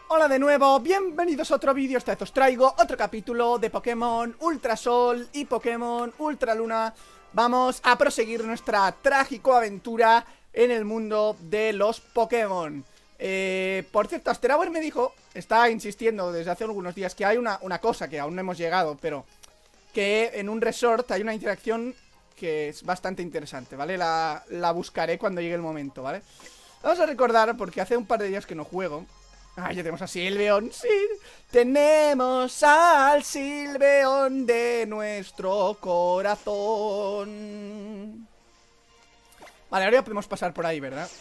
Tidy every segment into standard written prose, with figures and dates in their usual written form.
Hola de nuevo, bienvenidos a otro vídeo. Esta vez os traigo otro capítulo de Pokémon Ultra Sol y Pokémon Ultra Luna. Vamos a proseguir nuestra trágica aventura en el mundo de los Pokémon. Por cierto, Asterauer me dijo, está insistiendo desde hace algunos días, que hay una cosa que aún no hemos llegado, pero que en un resort hay una interacción que es bastante interesante, ¿vale? La buscaré cuando llegue el momento, ¿vale? Vamos a recordar, porque hace un par de días que no juego. Ah, ya tenemos a Sylveon, sí. Tenemos al Sylveon de nuestro corazón. Vale, ahora ya podemos pasar por ahí, ¿verdad?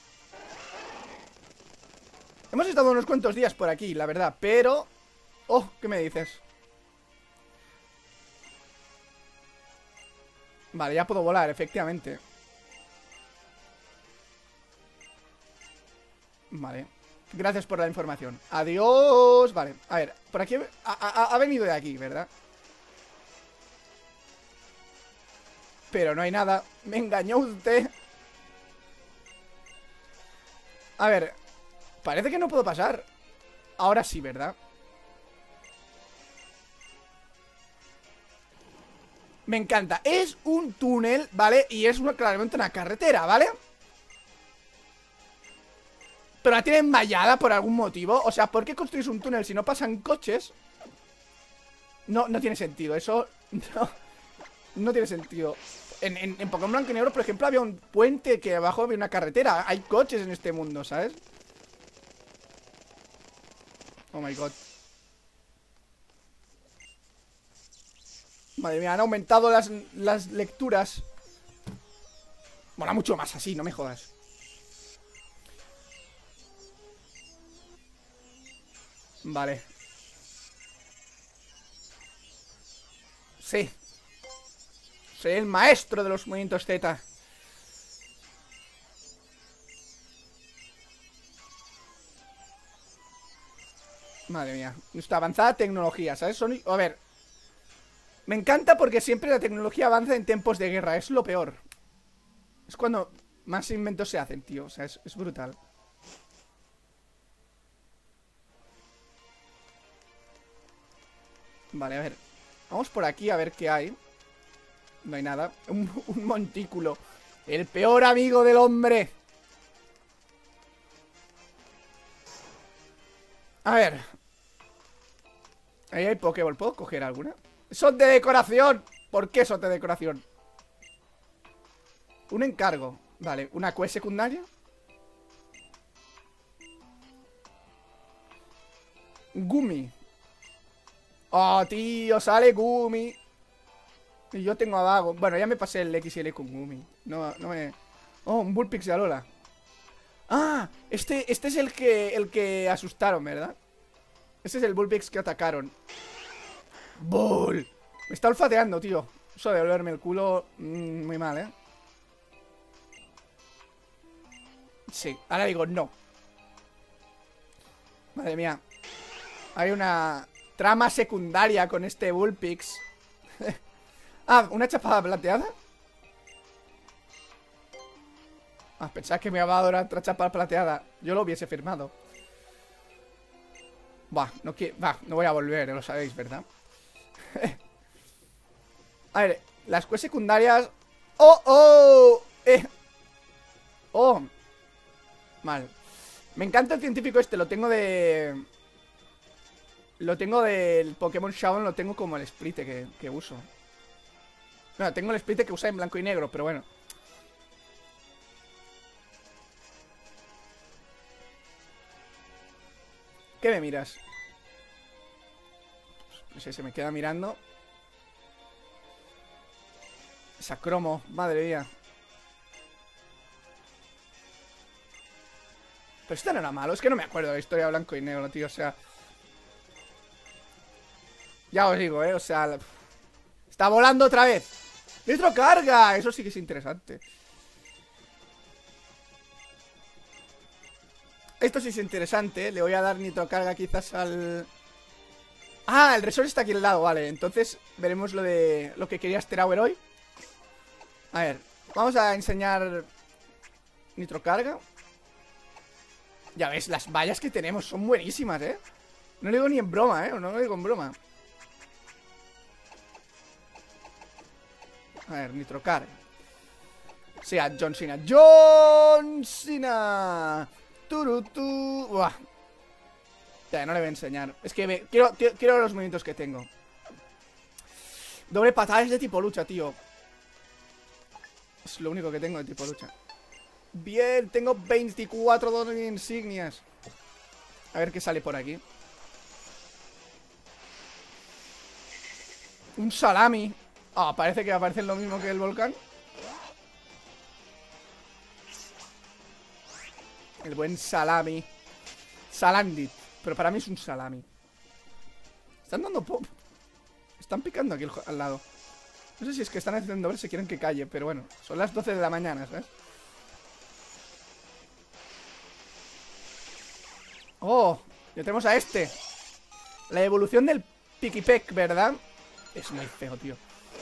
Hemos estado unos cuantos días por aquí, la verdad, pero... Oh, ¿qué me dices? Vale, ya puedo volar, efectivamente. Vale. Gracias por la información. Adiós. Vale, a ver, por aquí ha venido de aquí, ¿verdad? Pero no hay nada. Me engañó usted. A ver, parece que no puedo pasar. Ahora sí, ¿verdad? Me encanta. Es un túnel, ¿vale? Y es claramente una carretera, ¿vale? Pero la tienen vallada por algún motivo. O sea, ¿por qué construís un túnel si no pasan coches? No tiene sentido. Eso no tiene sentido. En Pokémon Blanco y Negro, por ejemplo, había un puente que abajo había una carretera. Hay coches en este mundo, ¿sabes? Oh my god. Madre mía, han aumentado las lecturas. Mola mucho más así, no me jodas. Vale. Sí. Soy el maestro de los movimientos Z. Madre mía. Nuestra avanzada tecnología, ¿sabes? A ver. Me encanta porque siempre la tecnología avanza en tiempos de guerra. Es lo peor. Es cuando más inventos se hacen, tío. O sea, es brutal. Vale, a ver. Vamos por aquí a ver qué hay. No hay nada. Un montículo. El peor amigo del hombre. A ver. Ahí hay Pokéball. ¿Puedo coger alguna? ¡Son de decoración! ¿Por qué son de decoración? Un encargo. Vale, una quest secundaria. Gumi. Oh, tío, sale Gumi. Y yo tengo a Vago. Bueno, ya me pasé el XL con Gumi. No me... Oh, un Bullpix de Alola. Ah, este es el que asustaron, ¿verdad? Este es el Bullpix que atacaron. Bull. Me está olfateando, tío. Eso de olerme el culo, muy mal, ¿eh? Sí, ahora digo no. Madre mía. Hay una trama secundaria con este Bullpix. Ah, ¿una chapada plateada? Ah, pensaba que me iba a dar otra chapada plateada. Yo lo hubiese firmado. Bah, no voy a volver, lo sabéis, ¿verdad? A ver, las quests secundarias. ¡Oh, oh! ¡Oh! Mal. Me encanta el científico este, lo tengo de... Lo tengo del Pokémon Shadow, lo tengo como el Sprite que uso. Bueno, tengo el Sprite que usa en blanco y negro, pero bueno. ¿Qué me miras? No sé, se me queda mirando. Esa cromo, madre mía. Pero esto no era malo, es que no me acuerdo de la historia de blanco y negro, tío, o sea... Ya os digo, o sea... Está volando otra vez. ¡Nitrocarga! Eso sí que es interesante. Esto sí es interesante. Le voy a dar nitrocarga quizás al... Ah, el resort está aquí al lado, vale. Entonces veremos lo que quería Asterauer hoy. A ver, vamos a enseñar nitrocarga. Ya ves, las vallas que tenemos son buenísimas, ¿eh? No lo digo ni en broma, ¿eh? No lo digo en broma. A ver, Nitrocar. Sea John Cena. ¡John Cena! ¡Turutu! ¡Buah! Ya, no le voy a enseñar. Es que quiero los movimientos que tengo. Doble patada es de tipo lucha, tío. Es lo único que tengo de tipo lucha. Bien, tengo 24 dones de insignias. A ver qué sale por aquí. Un salami. Ah, parece que aparece lo mismo que el volcán. El buen salami. Salandit. Pero para mí es un salami. Están dando pop. Están picando aquí al lado. No sé si es que están haciendo ver si quieren que calle. Pero bueno, son las 12 de la mañana, ¿sabes? Oh, ya tenemos a este. La evolución del Pikipek, ¿verdad? Es muy feo, tío.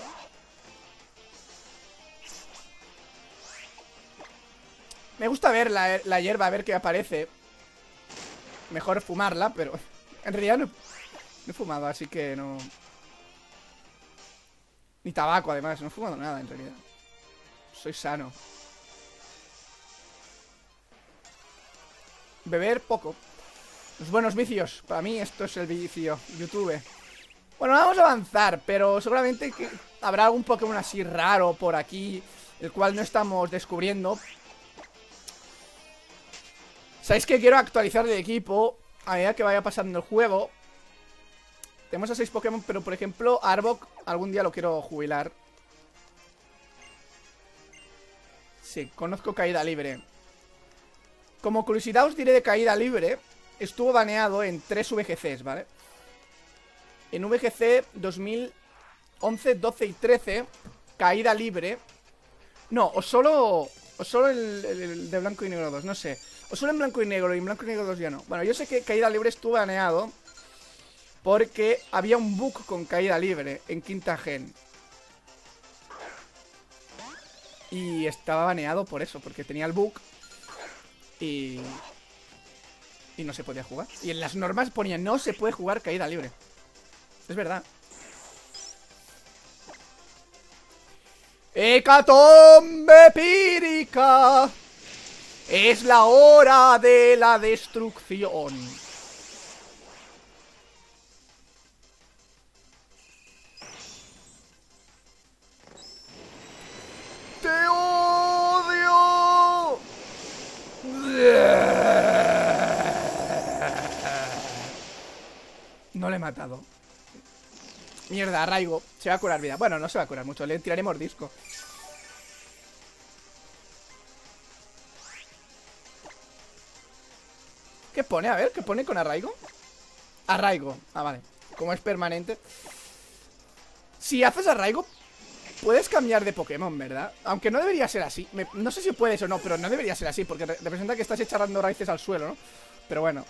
Me gusta ver la hierba, a ver qué aparece. Mejor fumarla, pero en realidad no he fumado, así que no. Ni tabaco, además, no he fumado nada en realidad. Soy sano. Beber poco. Los buenos vicios. Para mí esto es el vicio. YouTube. Bueno, vamos a avanzar, pero seguramente que habrá algún Pokémon así raro por aquí, el cual no estamos descubriendo. Sabéis que quiero actualizar el equipo a medida que vaya pasando el juego. Tenemos a 6 Pokémon, pero por ejemplo Arbok algún día lo quiero jubilar. Sí, conozco Caída Libre. Como curiosidad os diré de Caída Libre. Estuvo baneado en 3 VGCs, ¿vale? En VGC 2011, 12 y 13 Caída Libre. No, o solo el de blanco y negro 2, no sé. O solo en blanco y negro, y en blanco y negro 2 ya no. Bueno, yo sé que Caída Libre estuvo baneado porque había un bug con Caída Libre en quinta gen. Y estaba baneado por eso, porque tenía el bug y no se podía jugar. Y en las normas ponía no se puede jugar Caída Libre. Es verdad. Hecatombe pírica. Es la hora de la destrucción. ¡Te odio! No le he matado. Mierda, Arraigo. Se va a curar vida. Bueno, no se va a curar mucho. Le tiraré mordisco. ¿Qué pone? A ver, ¿qué pone con Arraigo? Arraigo. Ah, vale. Como es permanente. Si haces Arraigo, puedes cambiar de Pokémon, ¿verdad? Aunque no debería ser así. No sé si puedes o no, pero no debería ser así, porque representa que estás echando raíces al suelo, ¿no? Pero bueno.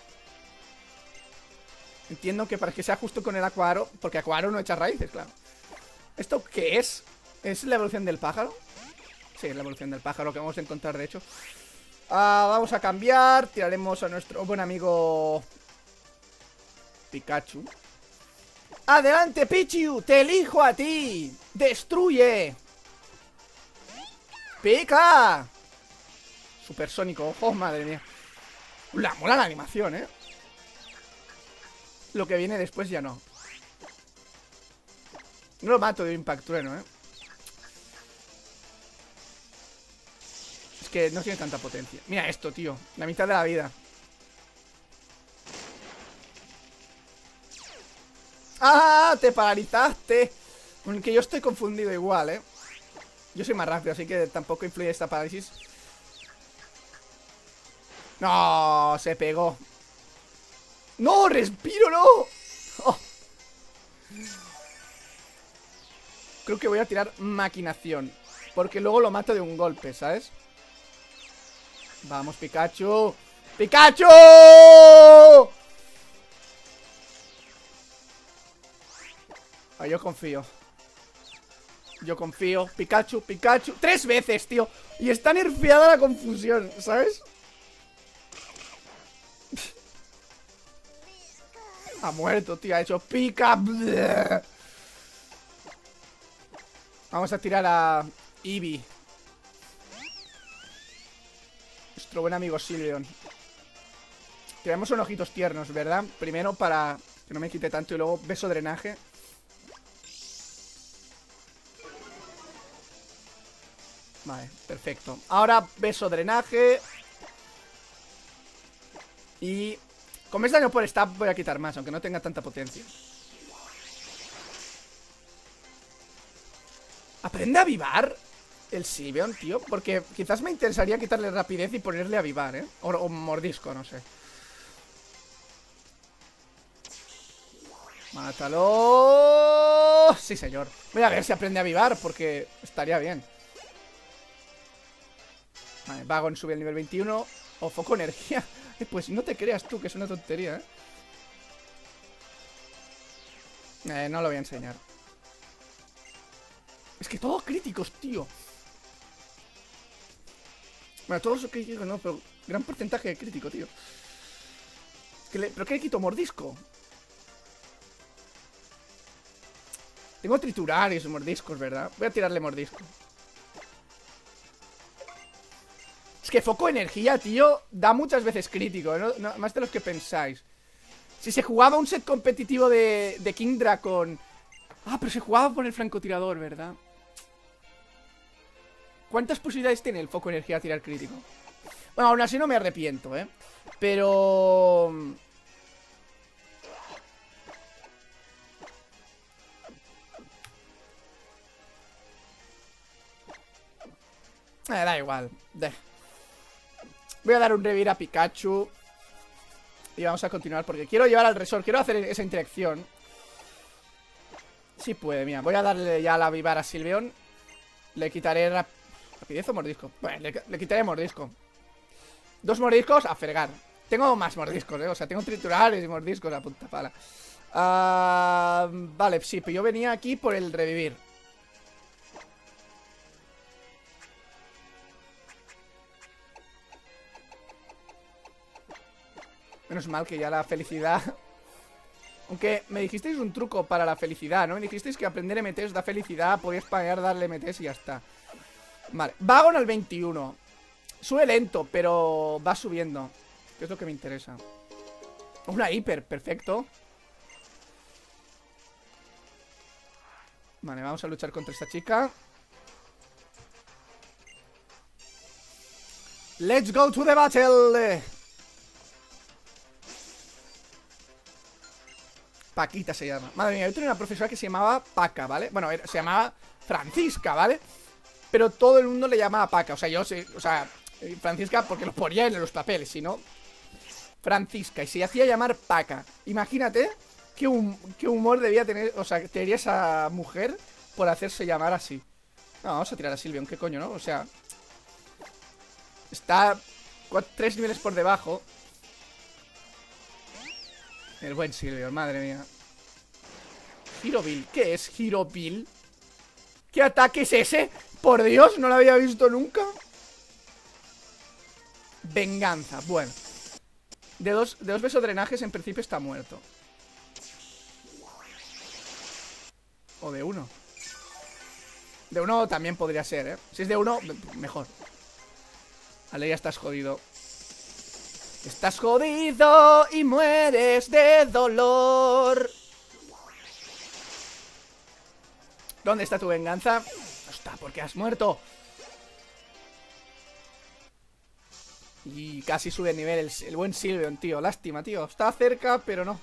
Entiendo que para que sea justo con el Aquaro, porque Aquaro no echa raíces, claro. ¿Esto qué es? ¿Es la evolución del pájaro? Sí, es la evolución del pájaro que vamos a encontrar, de hecho. Vamos a cambiar. Tiraremos a nuestro buen amigo Pikachu. ¡Adelante, Pichu! ¡Te elijo a ti! ¡Destruye! ¡Pica! Supersónico. ¡Oh, madre mía! Mola la animación, ¿eh? Lo que viene después ya no. No lo mato de Impact Trueno, ¿eh? Es que no tiene tanta potencia. Mira esto, tío. La mitad de la vida. ¡Ah! ¡Te paralizaste! Aunque yo estoy confundido igual, ¿eh? Yo soy más rápido, así que tampoco influye esta parálisis. ¡No! Se pegó. ¡No! ¡Respiro, no! Oh. Creo que voy a tirar maquinación, porque luego lo mato de un golpe, ¿sabes? Vamos, Pikachu. ¡Pikachu! Yo confío. Yo confío. Pikachu, Pikachu. 3 veces, tío. Y está nerfeada la confusión, ¿sabes? Ha muerto, tío. Ha hecho pica. Vamos a tirar a Eevee. Nuestro buen amigo Sylveon. Tiramos unos ojitos tiernos, ¿verdad? Primero para que no me quite tanto y luego beso drenaje. Vale, perfecto. Ahora beso drenaje. Y con mes daño por stab voy a quitar más, aunque no tenga tanta potencia. ¿Aprende a avivar el Sylveon, tío? Porque quizás me interesaría quitarle rapidez y ponerle a avivar, ¿eh? O mordisco, no sé. ¡Mátalo! Sí, señor. Voy a ver si aprende a avivar, porque estaría bien. Vale, Vagon sube al nivel 21. O foco energía. Pues no te creas tú, que es una tontería, ¿eh? No lo voy a enseñar. Es que todos críticos, tío. Bueno, todos son críticos, no, pero gran porcentaje de crítico, tío. ¿Pero qué le quito? ¿Mordisco? Tengo triturar y mordiscos, ¿verdad? Voy a tirarle mordisco. Es que foco energía, tío, da muchas veces crítico, ¿no? Más de los que pensáis. Si se jugaba un set competitivo de Kingdra con... Ah, pero se jugaba por el francotirador, ¿verdad? ¿Cuántas posibilidades tiene el foco energía a tirar crítico? Bueno, aún así no me arrepiento, ¿eh? Pero... da igual. Voy a dar un revir a Pikachu. Y vamos a continuar porque quiero llevar al resort. Quiero hacer esa interacción. Sí puede, mira. Voy a darle ya la avivar a Sylveon. Le quitaré rapidez o mordisco. Bueno, le quitaré mordisco. 2 mordiscos a fregar. Tengo más mordiscos, o sea, tengo triturales y mordiscos a punta pala. Vale, sí, pero yo venía aquí por el revivir. Menos mal que ya la felicidad... Aunque me dijisteis un truco para la felicidad, ¿no? Me dijisteis que aprender MTs da felicidad, podías pagar darle MTs y ya está. Vale, Vagon al 21. Sube lento, pero va subiendo, que es lo que me interesa. Una hiper, perfecto. Vale, vamos a luchar contra esta chica. Let's go to the battle. Paquita se llama. Madre mía, yo tenía una profesora que se llamaba Paca, ¿vale? Bueno, se llamaba Francisca, ¿vale? Pero todo el mundo le llamaba Paca. O sea, yo sé, o sea, Francisca porque lo ponía en los papeles, si no, Francisca. Y se hacía llamar Paca. Imagínate qué humor debía tener, o sea, tenía esa mujer por hacerse llamar así. No, vamos a tirar a Sylveon, ¿qué coño, no? O sea, está 3 niveles por debajo. El buen Sylveon, madre mía. Giroville, ¿qué es Giroville? ¿Qué ataque es ese? Por Dios, no lo había visto nunca. Venganza, bueno. De dos besos drenajes en principio está muerto. O de 1. De 1 también podría ser, ¿eh? Si es de 1, mejor. Vale, ya estás jodido. Estás jodido y mueres de dolor. ¿Dónde está tu venganza? No está, porque has muerto. Y casi sube de nivel el buen Sylveon, tío. Lástima, tío. Estaba cerca, pero no.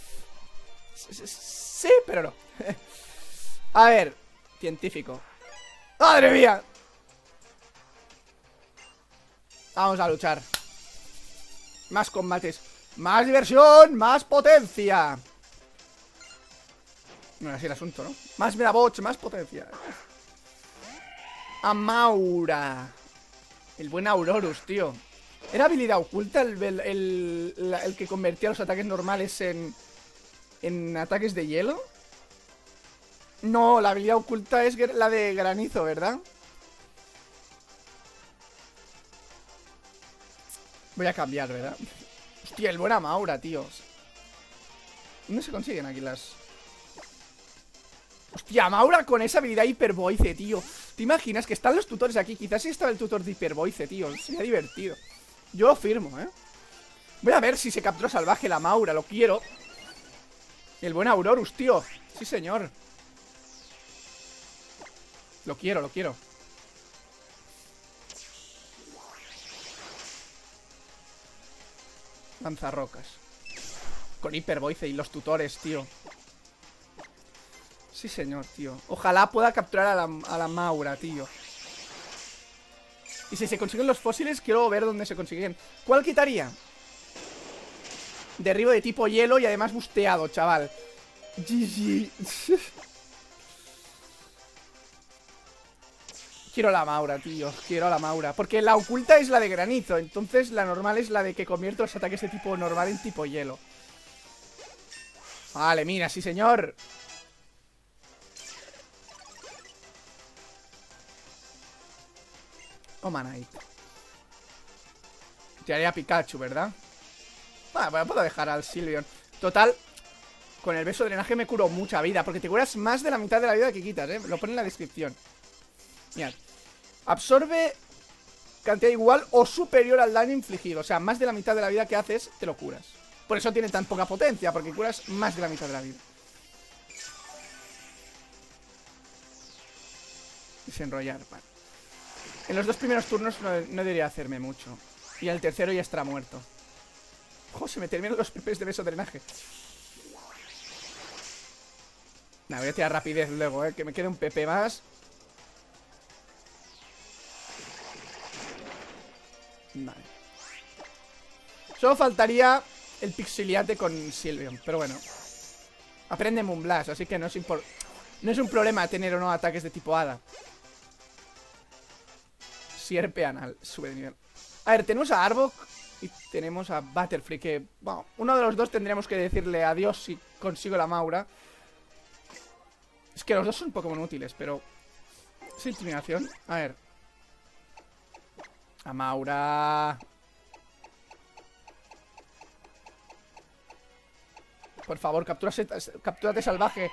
Sí, pero no. A ver, científico. ¡Madre mía! Vamos a luchar. Más combates. Más diversión, más potencia. No es así el asunto, ¿no? Más Medabots, más potencia. Amaura. El buen Aurorus, tío. ¿Era habilidad oculta el que convertía los ataques normales en ataques de hielo? No, la habilidad oculta es la de granizo, ¿verdad? Voy a cambiar, ¿verdad? Hostia, el buen Amaura, tíos. ¿Dónde se consiguen aquí las...? Hostia, Maura con esa habilidad hipervoice, tío. ¿Te imaginas que están los tutores aquí? Quizás si estaba el tutor de hipervoice, tío. Sería divertido. Yo lo firmo, ¿eh? Voy a ver si se captura salvaje la Maura. Lo quiero. El buen Aurorus, tío. Sí, señor. Lo quiero, lo quiero. Lanzarrocas. Con hipervoice y los tutores, tío. Sí, señor, tío. Ojalá pueda capturar a la Maura, tío. Y si se consiguen los fósiles, quiero ver dónde se consiguen. ¿Cuál quitaría? Derribo de tipo hielo y además busteado, chaval. GG. Quiero la Maura, tío. Quiero a la Maura. Porque la oculta es la de granizo. Entonces la normal es la de que convierto los ataques de tipo normal en tipo hielo. Vale, mira, sí, señor. Omanite. Te haría Pikachu, ¿verdad? Bueno, puedo dejar al Sylveon. Total, con el beso de drenaje me curo mucha vida. Porque te curas más de la mitad de la vida que quitas, ¿eh? Lo pone en la descripción. Mirad. Absorbe cantidad igual o superior al daño infligido. O sea, más de la mitad de la vida que haces, te lo curas. Por eso tiene tan poca potencia, porque curas más de la mitad de la vida. Desenrollar, vale. En los dos primeros turnos no debería hacerme mucho. Y el tercero ya estará muerto. ¡Ojo! Se me terminan los PPs de beso drenaje. Nah, voy a tirar rapidez luego, que me quede un PP más. Vale. Solo faltaría el Pixiliate con Sylveon, pero bueno. Aprende Moonblast, así que no es un problema tener o no ataques de tipo hada. Sierpe anal, sube de nivel. A ver, tenemos a Arbok y tenemos a Butterfree, que, bueno, uno de los dos tendríamos que decirle adiós si consigo la Maura. Es que los dos son Pokémon útiles, pero... es intimidación. A ver. A Maura. Por favor, captúrate salvaje.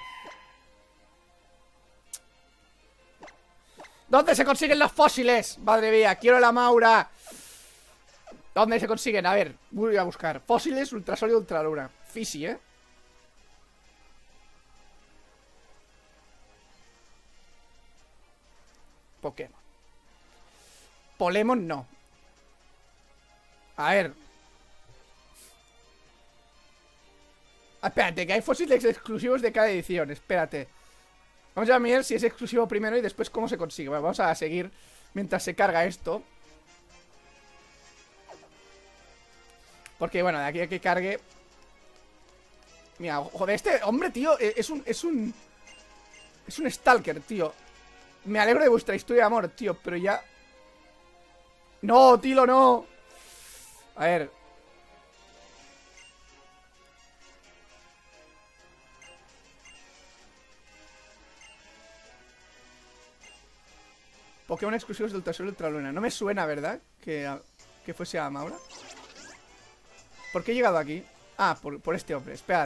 ¿Dónde se consiguen los fósiles? Madre mía, quiero la Maura. ¿Dónde se consiguen? A ver, voy a buscar. Fósiles, Ultrasol y Ultraluna. Fisi, ¿eh? Pokémon. Polemon no. A ver. Espérate, que hay fósiles exclusivos de cada edición. Espérate. Vamos a mirar si es exclusivo primero y después cómo se consigue. Bueno, vamos a seguir mientras se carga esto. Porque, bueno, de aquí a que cargue... Mira, joder, este hombre, tío, es un stalker, tío. Me alegro de vuestra historia de amor, tío, pero ya... No, Tilo, no. A ver. Pokémon exclusivos de Ultrasol y Ultraluna. No me suena, ¿verdad? Que fuese a Maura. ¿Por qué he llegado aquí? Ah, por este hombre. Esperad.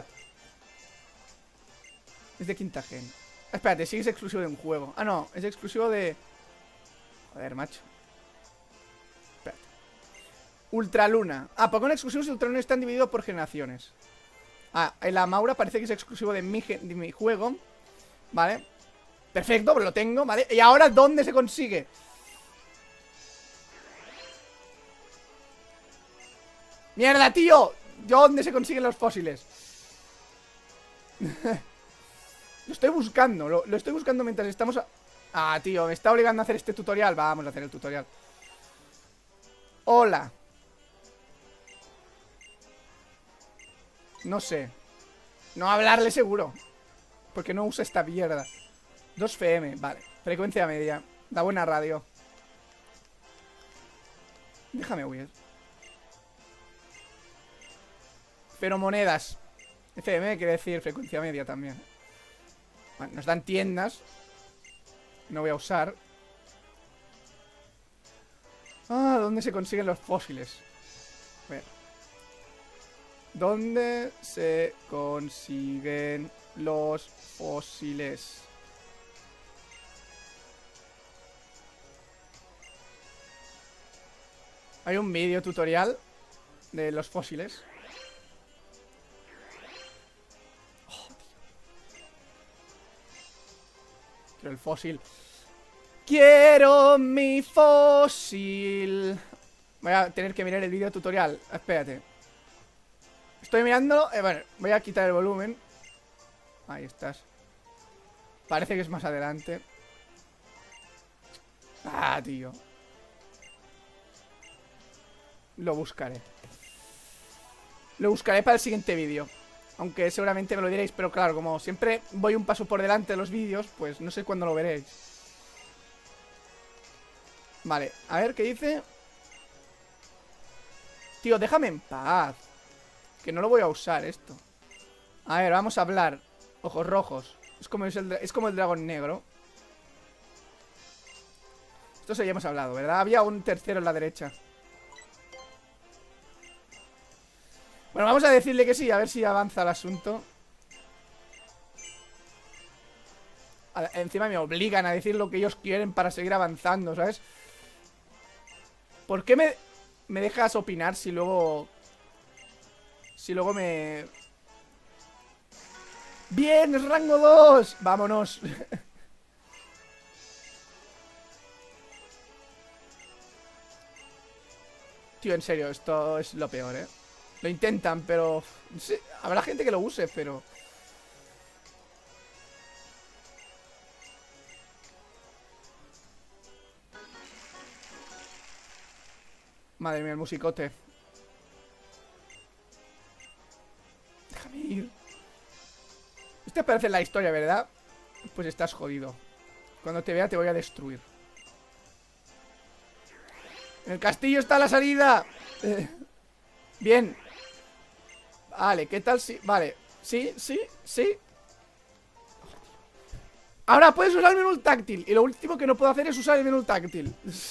Es de quinta gen. Espérate, sí es exclusivo de un juego. Ah, no, es exclusivo de... Joder, macho. Espérate. Ultraluna. Ah, Pokémon exclusivos de Ultraluna están divididos por generaciones. Ah, el Amaura parece que es exclusivo de mi juego. Vale. Perfecto, pues lo tengo, ¿vale? ¿Y ahora dónde se consigue? ¡Mierda, tío! ¿Dónde se consiguen los fósiles? Lo estoy buscando, lo estoy buscando mientras estamos Ah, tío, me está obligando a hacer este tutorial. Vamos a hacer el tutorial. Hola. No sé. No hablarle seguro, porque no usa esta mierda. 2 FM, vale. Frecuencia media. Da buena radio. Déjame huir. Feromonedas. FM quiere decir frecuencia media también. Bueno, nos dan tiendas. No voy a usar. Ah, ¿dónde se consiguen los fósiles? A ver. ¿Dónde se consiguen los fósiles? Hay un vídeo tutorial de los fósiles. Oh, quiero el fósil. ¡Quiero mi fósil! Voy a tener que mirar el vídeo tutorial. Espérate. Estoy mirando. Bueno, voy a quitar el volumen. Ahí estás. Parece que es más adelante. Ah, tío. Lo buscaré. Lo buscaré para el siguiente vídeo. Aunque seguramente me lo diréis. Pero claro, como siempre voy un paso por delante de los vídeos, pues no sé cuándo lo veréis. Vale, a ver, ¿qué dice? Tío, déjame en paz. Que no lo voy a usar esto. A ver, vamos a hablar. Ojos rojos. Es como el dragón negro. Esto ya hemos hablado, ¿verdad? Había un tercero en la derecha. Bueno, vamos a decirle que sí, a ver si avanza el asunto. Encima me obligan a decir lo que ellos quieren para seguir avanzando, ¿sabes? ¿Por qué me dejas opinar si luego... me... ¡Bien! ¡Es rango 2! ¡Vámonos! Tío, en serio, esto es lo peor, ¿eh? Lo intentan, pero... no sé, habrá gente que lo use, pero... Madre mía, el musicote. Déjame ir. Este aparece en la historia, ¿verdad? Pues estás jodido. Cuando te vea te voy a destruir. En el castillo está la salida. Bien. Vale, ¿qué tal si...? Vale, sí. Ahora puedes usar el menú táctil. Y lo último que no puedo hacer es usar el menú táctil.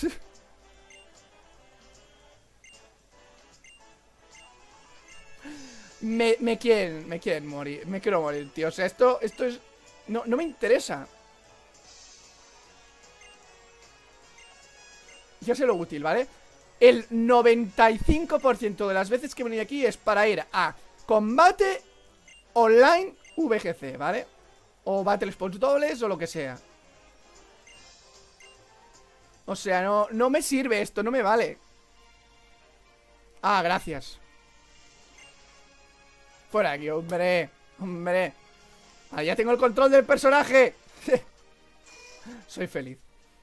Me quieren morir. Me quiero morir, tío. O sea, esto es... No me interesa. Ya sé lo útil, ¿vale? El 95% de las veces que he venido aquí es para ir a combate online VGC, ¿vale? O Battle Spots dobles o lo que sea. O sea, no me sirve esto, no me vale. Ah, gracias. Fuera aquí, hombre. Hombre. Ah, ya tengo el control del personaje. Soy feliz.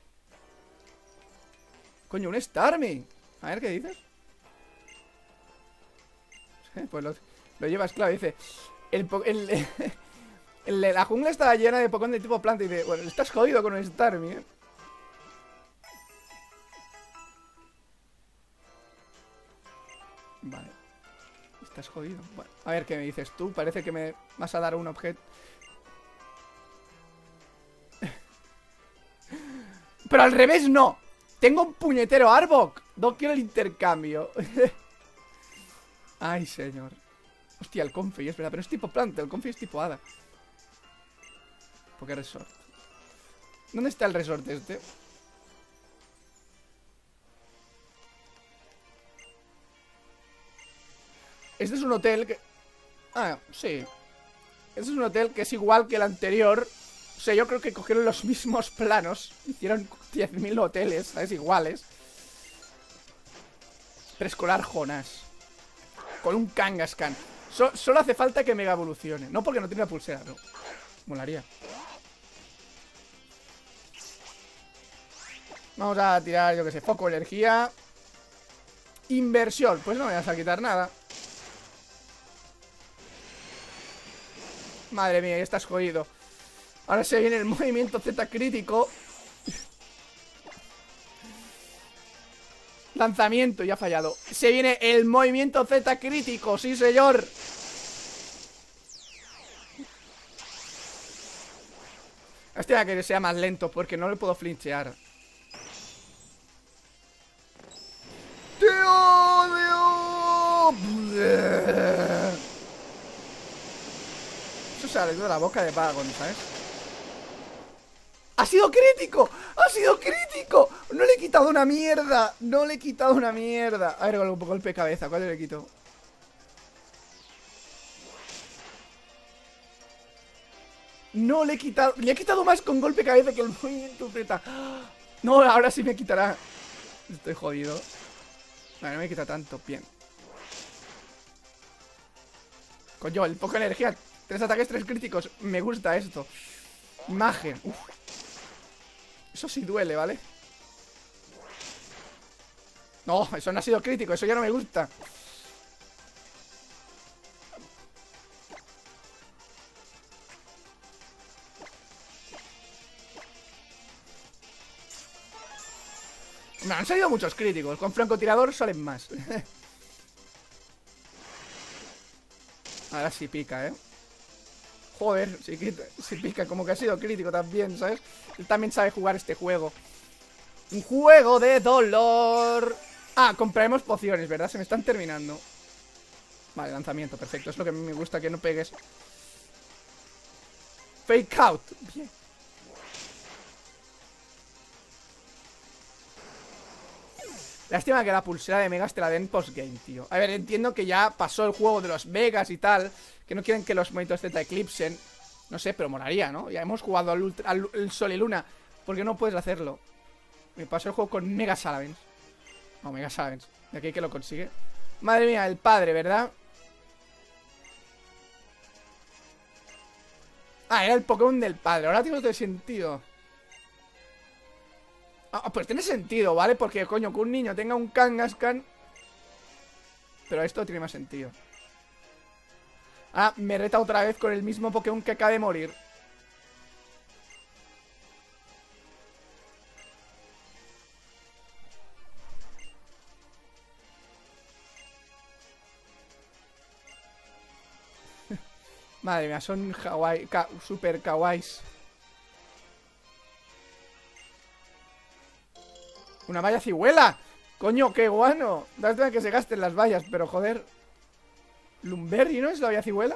Coño, un Starmie. A ver, ¿qué dices? Pues lo llevas claro, dice. La jungla estaba llena de Pokémon de tipo planta. Y dice, bueno, estás jodido con un Starmie, ¿eh? Vale. Estás jodido. Bueno, a ver qué me dices tú. Parece que me vas a dar un objeto. Pero al revés no. Tengo un puñetero Arbok. No quiero el intercambio. Ay, señor. Hostia, el Comfey, es verdad. Pero es tipo planta. El Comfey es tipo hada. ¿Por qué resort? ¿Dónde está el resort este? Este es un hotel que... Ah, sí. Este es un hotel que es igual que el anterior. O sea, yo creo que cogieron los mismos planos. Hicieron 10.000 hoteles, ¿sabes? Iguales. Preescolar Jonas. Con un Kangaskhan. Solo hace falta que mega evolucione. No porque no tiene la pulsera, no. Molaría. Vamos a tirar, yo que sé, foco, energía. Inversión. Pues no me vas a quitar nada. Madre mía, ya estás jodido. Ahora se viene el movimiento Z crítico. Lanzamiento, ya ha fallado. Se viene el movimiento Z crítico, sí señor. Este a que sea más lento porque no le puedo flinchear. ¡Te odio! Eso sale de la boca de Paragon, ¿sabes? ¡Ha sido crítico! ¡Ha sido crítico! No le he quitado una mierda. No le he quitado una mierda. A ver, golpe de cabeza. ¿Cuál le quito? No le he quitado. Le he quitado más con golpe de cabeza que el movimiento Z. No, ahora sí me quitará. Estoy jodido. Vale, no me quita tanto. Bien. Coño, el poco energía. 3 ataques, 3 críticos. Me gusta esto. Imagen. Uf. Eso sí duele, ¿vale? No, eso no ha sido crítico. Eso ya no me gusta. Me han salido muchos críticos. Con francotirador salen más. Ahora sí pica, ¿eh? Joder, sí pica. Como que ha sido crítico también, ¿sabes? Él también sabe jugar este juego. Un juego de dolor. Ah, compraremos pociones, ¿verdad? Se me están terminando. Vale, lanzamiento, perfecto. Es lo que a mí me gusta, que no pegues. Fake out. Bien. Lástima que la pulsera de Megas te la den postgame, tío. A ver, entiendo que ya pasó el juego de los Megas y tal, que no quieren que los monitos Z eclipsen. No sé, pero molaría, ¿no? Ya hemos jugado al Sol y Luna. ¿Por qué no puedes hacerlo? Me pasó el juego con Mega Salamence. No, Mega Salamence. De aquí que lo consigue. Madre mía, el padre, ¿verdad? Ah, era el Pokémon del padre. Ahora tiene otro sentido. Ah, pues tiene sentido, ¿vale? Porque, coño, que un niño tenga un Kangaskhan. Pero esto tiene más sentido. Ah, me reta otra vez con el mismo Pokémon que acaba de morir. Madre mía, son super kawaiis. Una valla cihuela. Coño, qué guano. Lástima que se gasten las vallas, pero joder. Lumberry, ¿no es la valla cihuela?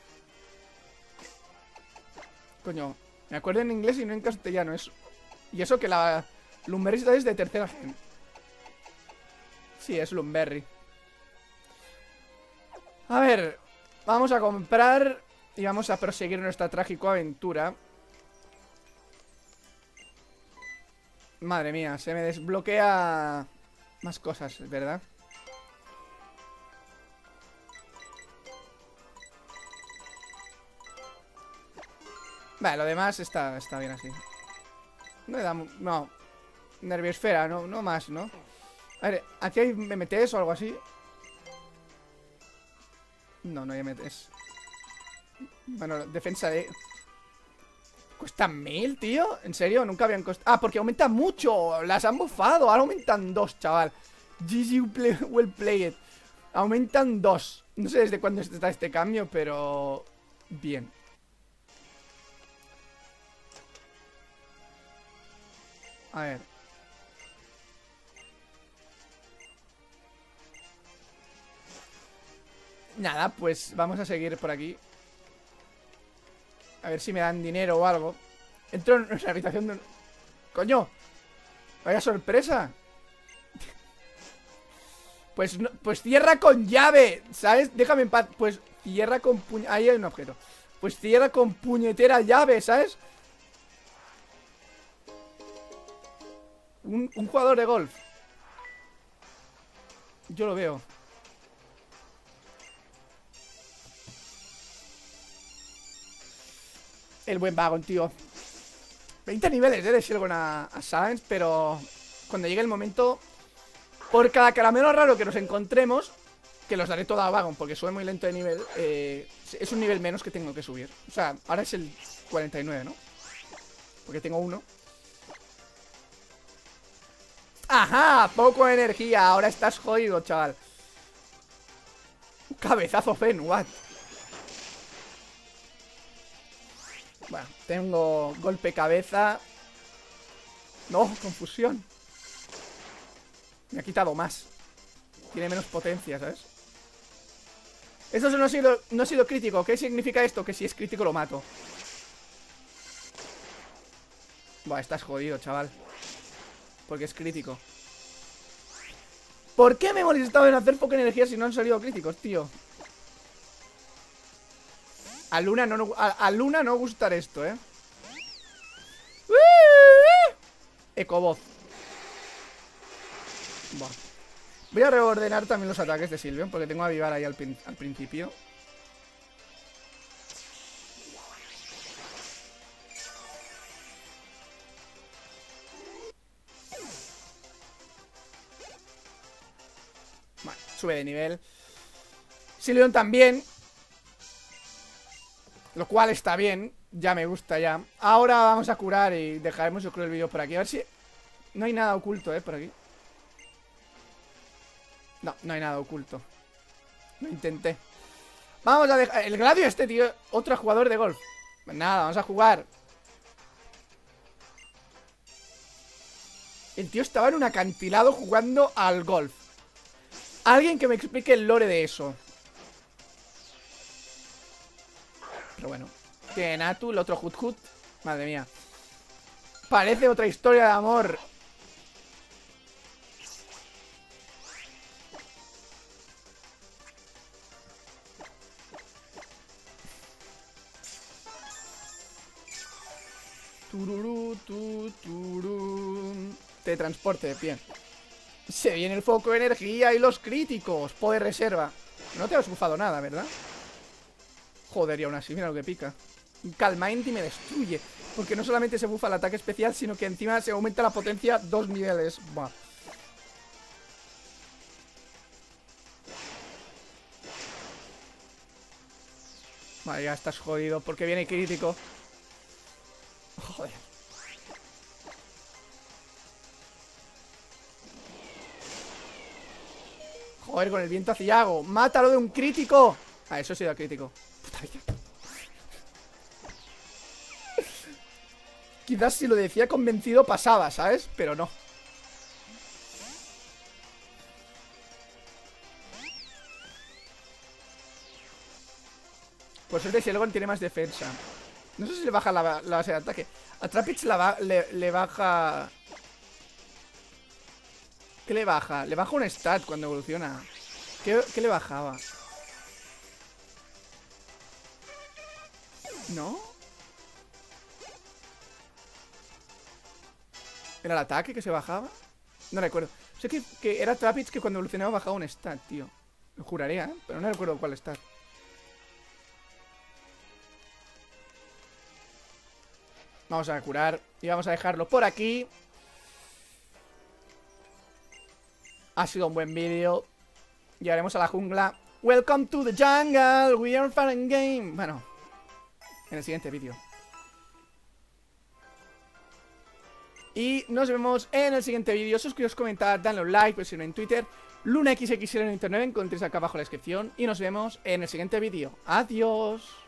Coño, me acuerdo en inglés y no en castellano. Y eso que la Lumberry está desde tercera gen. Sí, es Lumberry. A ver, vamos a comprar y vamos a proseguir nuestra trágica aventura. Madre mía, se me desbloquea más cosas, ¿verdad? Vale, lo demás está bien así. No le da... No. Nerviosfera, no más, ¿no? A ver, ¿aquí hay MTs o algo así? No, no hay MTs. Bueno, defensa de... ¿Cuesta 1000, tío? ¿En serio? Nunca habían costado... Ah, porque aumenta mucho. Las han bufado. Ahora aumentan 2, chaval. GG well played. Aumentan 2. No sé desde cuándo está este cambio, pero... Bien. A ver. Nada, pues vamos a seguir por aquí. A ver si me dan dinero o algo. Entro en nuestra habitación de... ¡Coño! ¡Vaya sorpresa! Pues, no, pues cierra con llave, ¿sabes? Déjame en paz. Pues cierra con ahí hay un objeto. Pues cierra con puñetera llave, ¿sabes? Un jugador de golf. Yo lo veo. El buen Vagon, tío. 20 niveles, de Shelgon a Salamence, pero cuando llegue el momento, por cada caramelo raro que nos encontremos, que los daré todo a Vagon, porque sube muy lento de nivel, es un nivel menos que tengo que subir. O sea, ahora es el 49, ¿no? Porque tengo uno. ¡Ajá! Poco de energía. Ahora estás jodido, chaval. Un cabezazo Fen, what? Bueno, tengo golpe cabeza. No, confusión. Me ha quitado más. Tiene menos potencia, ¿sabes? Eso no ha sido crítico. ¿Qué significa esto? Que si es crítico lo mato. Buah, estás jodido, chaval. Porque es crítico. ¿Por qué me he molestado en hacer poca energía si no han salido críticos, tío? A Luna no gustar esto, Ecovoz. Buah. Voy a reordenar también los ataques de Sylveon, porque tengo a avivar ahí al principio. Vale, sube de nivel. Sylveon también. Lo cual está bien. Ya me gusta ya. Ahora vamos a curar y dejaremos yo creo el vídeo por aquí. A ver si... No hay nada oculto, por aquí. No, no hay nada oculto. Lo intenté. Vamos a dejar... El Gladio este, tío. Otro jugador de golf. Pues nada, vamos a jugar. El tío estaba en un acantilado jugando al golf. Alguien que me explique el lore de eso. Pero bueno. Tiene Natu, el otro Hut Hut. Madre mía. Parece otra historia de amor. Tururú, tururú. Teletransporte, bien. Se viene el foco de energía y los críticos. Poder reserva. No te has bufado nada, ¿verdad? Joder, y aún así, mira lo que pica. Calmint y me destruye. Porque no solamente se bufa el ataque especial, sino que encima se aumenta la potencia 2 niveles. Buah. Vale, ya estás jodido porque viene crítico. Joder. Joder, con el viento aciago. ¡Mátalo de un crítico! Ah, eso ha sido crítico. Puta vida. Quizás si lo decía convencido pasaba, ¿sabes? Pero no. Por suerte Shelgon tiene más defensa. No sé si le baja la base de ataque. A Trapinch le baja... ¿Qué le baja? Le baja un stat cuando evoluciona. ¿Qué le bajaba? ¿No? ¿Era el ataque que se bajaba? No recuerdo. Sé que era Trapinch que cuando evolucionaba bajaba un stat, tío. Lo juraría, ¿eh? Pero no recuerdo cuál stat. Vamos a curar y vamos a dejarlo por aquí. Ha sido un buen vídeo. Llegaremos a la jungla. Welcome to the jungle. We are fun and game. Bueno, en el siguiente vídeo. Y nos vemos en el siguiente vídeo. Suscribiros, comentad, dadle un like, pues en Twitter. LunaXXL en internet, encontréis acá abajo en la descripción. Y nos vemos en el siguiente vídeo. Adiós.